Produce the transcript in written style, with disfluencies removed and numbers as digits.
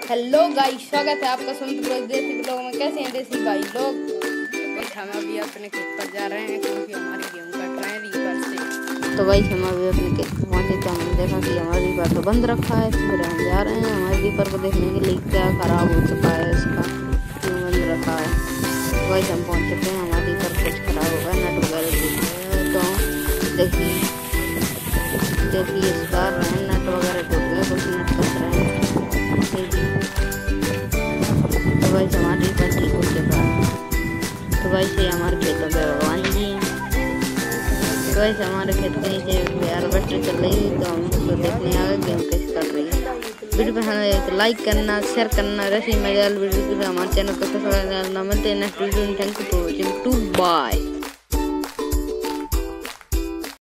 Hello guys, स्वागत है आपका संत देसी ब्लॉग में। कैसे हैं देसी भाई लोग? हम अभी अपने खेत पर जा रहे हैं क्योंकि हमारी गेहूं कट रहे हैं रीपर से। तो भाई हम अभी अपने खेत पर पहुंचे तो हमने देखा कि हमारा रीपर तो बंद रखा है, फिर हम जा रहे हैं हमारे रीपर को देखने के लिए क्या खराब हो चुका है, इसका क्यों बंद रखा है। तो भाई हम पहुँच चुके हैं, हमारे रीपर कुछ खराब हो गया, नट वगैरह तो देखिए इस बार नट वगैरह टूट गए, कुछ नट कस रहे हैं। तो भाई हमारे रीपर ठीक हो चुका है। तो भाई से हमारे खेतों पे भगवान जी हैं। तो भाई हमारे खेत के नीचे हार्वेस्टर चल रही है, तो हम उसको देखने आ गए गेहूं कैसे कर रही है। वीडियो पे हमें लाइक करना, शेयर करना, रैसी मजेदार वीडियो हमारे चैनल को सब्सक्राइब करना। मिलते हैं नेक्स्ट वीडियो में। Thank you for watching. Bye.